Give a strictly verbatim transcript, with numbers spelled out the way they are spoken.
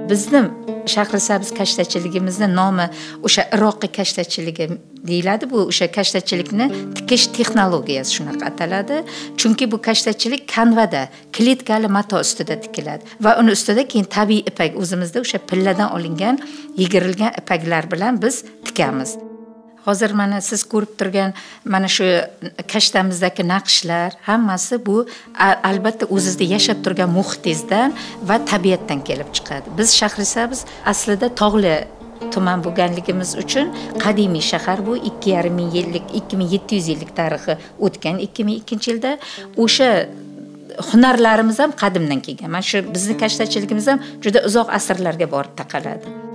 Bizni Shahrisabz kashtachiligimizni nomi o'sha Iroqiy kashtachiligi deyiladi. Bu o'sha kashtachilikni tikish texnologiyasi shunaqa ataladi. Chunki bu kashtachilik kanvada, klitkali mato ustida tikiladi va uni ustida keyin tabiiy ipak, o'zimizda o'sha pilladan olingan, yigirilgan ipaklar bilan biz tikamiz. Hozir mana siz ko'rib turgan mana shu kashtamizdagi naqshlar hammasi bu albatta o'zingizda yashab turgan muhitingizdan va tabiatdan kelib chiqadi. Biz Shahrisabz aslida tog'li tuman bo'lganligimiz uchun qadimiy shahar bu ikki yarim ming yillik, ikki ming yetti yuz yillik tarixi o'tgan ikki ming ikkinchi yilda. O'sha hunarlarimiz ham qadimdan kelgan. Mana shu bizning kashtachiligimiz ham juda uzoq asrlarga borib taqaladi.